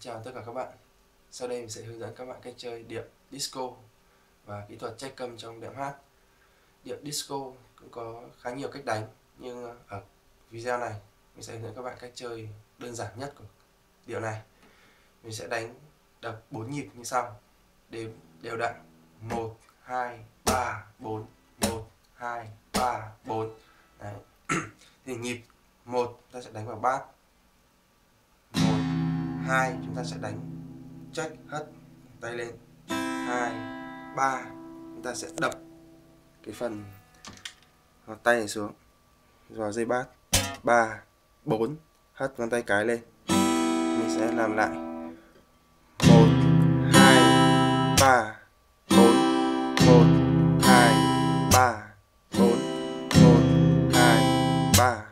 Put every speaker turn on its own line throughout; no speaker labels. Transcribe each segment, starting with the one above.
Chào tất cả các bạn. Sau đây mình sẽ hướng dẫn các bạn cách chơi điệu disco và kỹ thuật check câm trong đệm hát. Điệu disco cũng có khá nhiều cách đánh, nhưng ở video này mình sẽ hướng dẫn các bạn cách chơi đơn giản nhất của điệu này. Mình sẽ đánh đập 4 nhịp như sau, đếm đều đặn: 1 2 3 4, 1 2 3 4. Đấy. Thì nhịp 1 ta sẽ đánh vào bát, 1 2 chúng ta sẽ đánh check hất tay lên, 2 3 chúng ta sẽ đập cái phần ngón tay này xuống vào dây bát, 3 4 hất ngón tay cái lên. Mình sẽ làm lại 1 2 3 4, 1 2 3 4, 1 2 3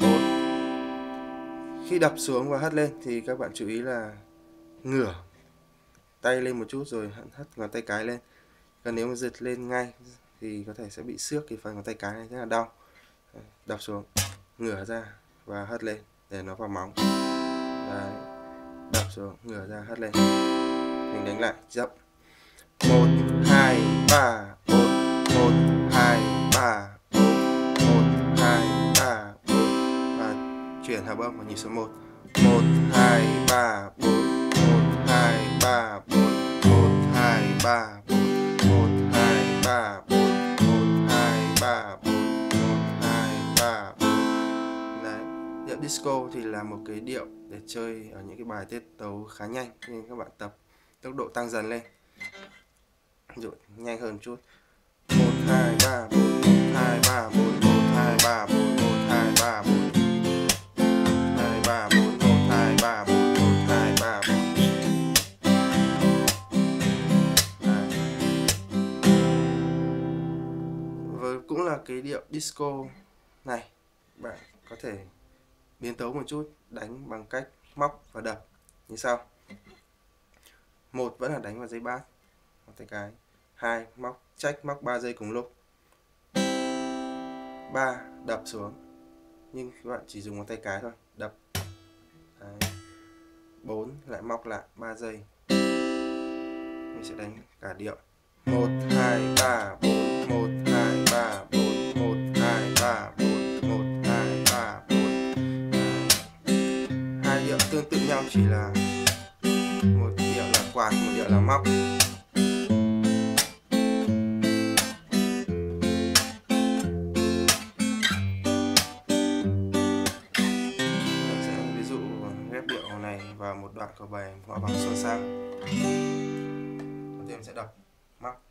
4. Khi đập xuống và hất lên thì các bạn chú ý là ngửa tay lên một chút rồi hất ngón tay cái lên. Còn nếu mà giật lên ngay thì có thể sẽ bị xước cái phần ngón tay cái này rất là đau. Đập xuống, ngửa ra và hất lên để nó vào móng. Đấy. Đập xuống, ngửa ra, hất lên. Mình đánh lại chậm. 1 2 3 4, 1 2 3 4, 1 2 3 4. Và chuyển hợp âm vào nhịp số 1. 1 2 3 4, 1 2 3 4, 1 2 3 4, 1 2 3 4, 1 2 3 4, 1 2 3 4. Đấy, điệu disco thì là một cái điệu để chơi ở những cái bài tiết tấu khá nhanh, nên các bạn tập tốc độ tăng dần lên. Ví dụ nhanh hơn một chút. 1 2 3 4, 1 2 3 4, 1 2 3 4, 1 2 3 4, 2 3 4, 1 2 3 4, 1 2 3 4. Và cũng là cái điệu disco này, bạn có thể biến tấu một chút, đánh bằng cách móc và đập như sau. 1 vẫn là đánh vào dây bát, ngón tay cái. 2 móc check, móc 3 giây cùng lúc. 3 đập xuống, nhưng các bạn chỉ dùng ngón tay cái thôi, đập. Đấy. 4 lại móc lại 3 giây. Mình sẽ đánh cả điệu 1 2 3 4, 1 2 3 4, 1 2 3 4, 1 2 3 4. Hai điệu tương tự nhau, chỉ là một điệu là quạt, một điệu là móc. Ví dụ ghép điệu này vào một đoạn của bài Hoa Vàng Xuân Sang. Đầu tiên mình sẽ đập móc.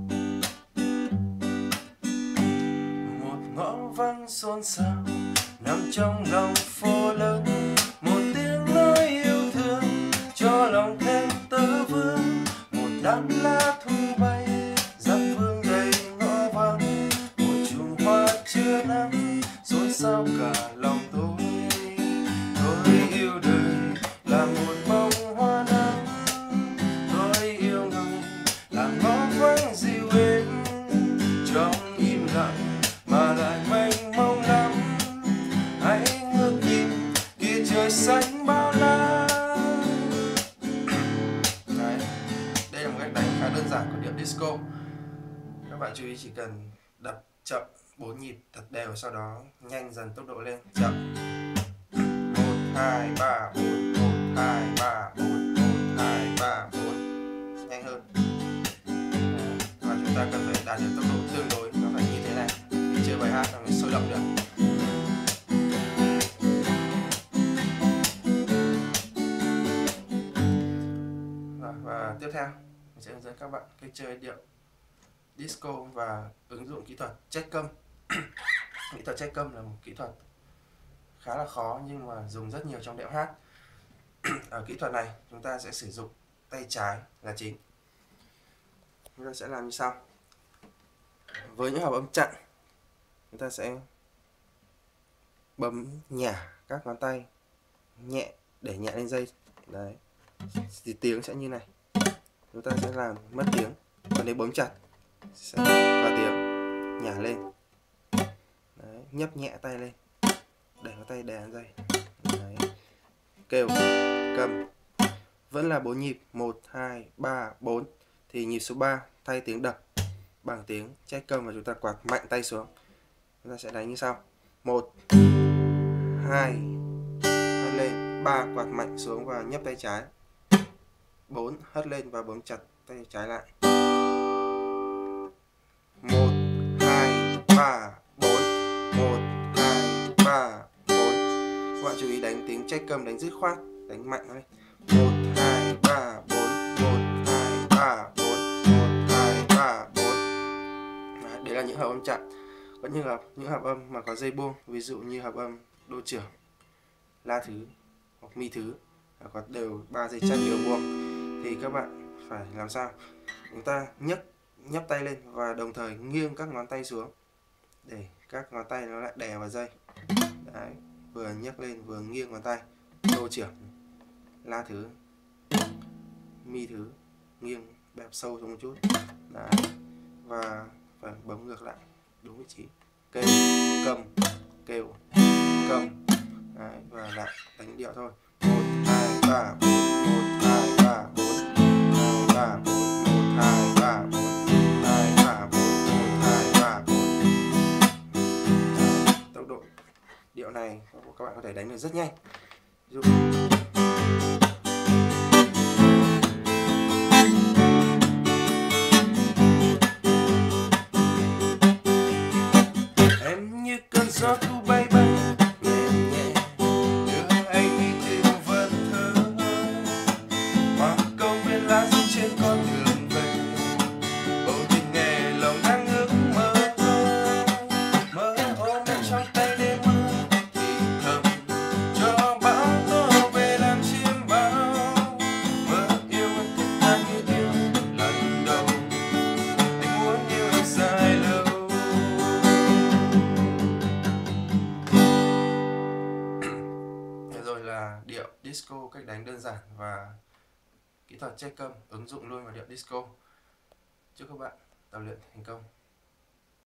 Một ngõ vắng xôn xao nằm trong lòng phố lớn, một tiếng nói yêu thương cho lòng thêm tơ vương. Một đám lá thu bay dập vương đầy ngõ vắng, một chùm hoa chưa nắng xôn xao cả lòng tôi. Tôi yêu đời là một bông hoa nắng, tôi yêu người là ngõ vắng dịu êm, trong im lặng mà lại mênh mông lắm. Hãy ngước nhìn kia trời xanh bao la. Đấy, đây là một cách đánh khá đơn giản của điệu disco. Các bạn chú ý chỉ cần đập chậm 4 nhịp thật đều, sau đó nhanh dần tốc độ lên. Chậm 1 2 3 4, 1 2 3 4, 1 2 3 4. Nhanh hơn. Và chúng ta cần phải đạt được tốc độ tương đối, nó phải như thế này để chơi bài hát nó mới sôi động được. Và tiếp theo mình sẽ hướng dẫn các bạn cách chơi điệu disco và ứng dụng kỹ thuật check câm. Kỹ thuật check câm là một kỹ thuật khá là khó nhưng mà dùng rất nhiều trong điệu hát. Ở kỹ thuật này chúng ta sẽ sử dụng tay trái là chính. Chúng ta sẽ làm như sau. Với những hợp âm chặn, chúng ta sẽ bấm nhả các ngón tay nhẹ để nhẹ lên dây. Đấy, thì tiếng sẽ như này. Chúng ta sẽ làm mất tiếng. Còn nếu bấm chặt sẽ vào tiếng, nhả lên. Đấy, nhấp nhẹ tay lên để ngón tay đè lên dây. Đấy. Kêu, cầm, vẫn là 4 nhịp 1, 2, 3, 4, thì nhịp số 3 thay tiếng đập bằng tiếng check câm và chúng ta quạt mạnh tay xuống. Chúng ta sẽ đánh như sau: 1, 2, hất lên, 3 quạt mạnh xuống và nhấp tay trái, 4 hất lên và bấm chặt tay trái lại, 1, 2, 3, 4, 1, 2, 3, 4. Các bạn chú ý đánh tiếng check câm, đánh dứt khoát, đánh mạnh lên. 1, 2, 3, 4, 1, 2, 3, 4, 1, 2, 3, 4. Đấy là những hợp âm chặn. Có những hợp âm mà có dây buông, ví dụ như hợp âm đô trưởng, la thứ hoặc mi thứ, có đều 3 dây chặn đều buông, thì các bạn phải làm sao? Chúng ta nhấc tay lên và đồng thời nghiêng các ngón tay xuống để các ngón tay nó lại đè vào dây. Đấy, vừa nhấc lên vừa nghiêng ngón tay, đô trưởng, la thứ, mi thứ, nghiêng bẹp sâu xuống một chút. Đấy, và phải bấm ngược lại đúng vị trí, kêu cầm, kêu cầm. Đấy, và lại đánh điệu thôi. 1, 2, 3, 4, 1, 2, 3, 4, 2, 3, 4, 1, 2, 3, 4, 2, 3, 4, 1, 2, 3, 4. Tốc độ điệu này các bạn có thể đánh được rất nhanh. Ví dụ em như cơn gió thu bay bay nhẹ nhẹ, đưa anh đi tìm vần thơ, hoa câu bên lá rơi trên con đường về, bầu trời nghe lòng đang ước mơ, mơ ôm em trong tay đêm mưa, thì thầm cho bão tố về làm chim bao, mơ yêu em thức tha như yêu lần đầu, anh muốn yêu em dài lâu. Rồi là điệu disco, cách đánh đơn giản và kỹ thuật check câm ứng dụng luôn vào điệu disco. Chúc các bạn tập luyện thành công.